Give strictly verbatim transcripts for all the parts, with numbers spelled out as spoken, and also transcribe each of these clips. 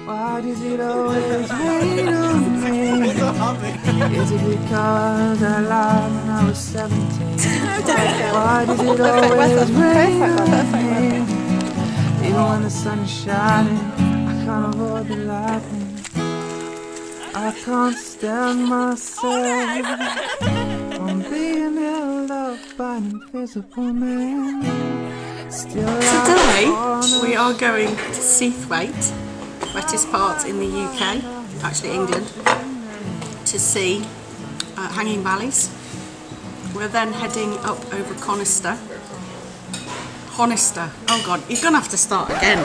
Why does it always rain on me? Is it because I lied when I was seventeen? Why does it always rain on me? Even when the sun is shining, I can't avoid the lightning. I can't stand myself from being held up by an invisible man. Still Today we are going to Seathwaite, wettest part in the U K, actually England, to see uh, hanging valleys. We're then heading up over Conister. Conister, oh god, you're gonna have to start again.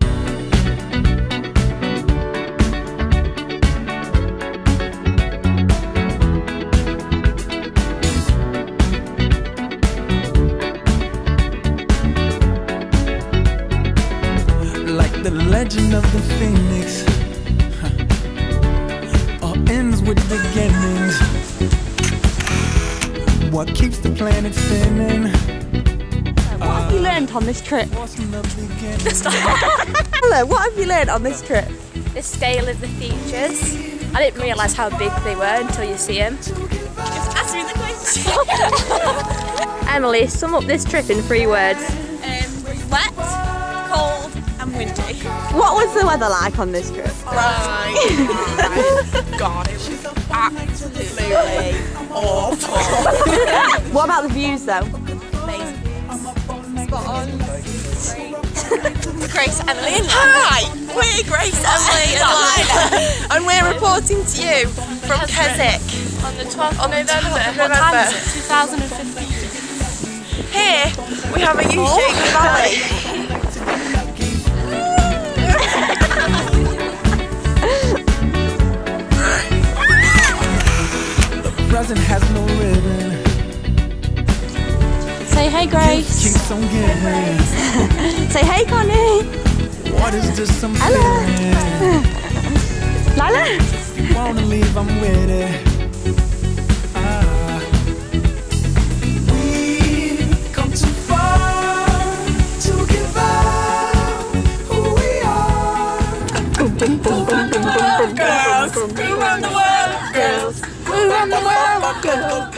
The legend of the phoenix, huh, all ends with beginnings. What keeps the planet spinning? What have you learned on this trip? Hello, what have you learned on this trip? The scale of the features. I didn't realise how big they were until you see them. Just ask me the question. Emily, sum up this trip in three words. Um, wet, cold, and windy. What was the weather like on this trip? Right. God, it was absolutely awful. What about the views though? Amazing. Spot on. Grace, Emily and Hi! We're Grace, Emily and Lila. And we're reporting to you from Keswick. On the twelfth of November. What time is it? two thousand fifteen. Here we have a U-shaped valley. Present has no ribbon. Say hey, Grace. Keeps on giving. Say hey, Connie. What is this I'm Hello. feeling? Lila. If you wanna leave, I'm with it. Ah. We've come too far to give up who we are. Girls, we run the world, girls. We run the world, girls.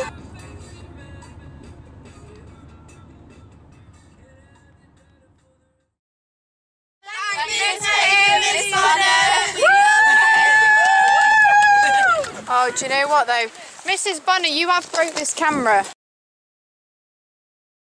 Oh, do you know what though? Missus Bunny, you have broke this camera.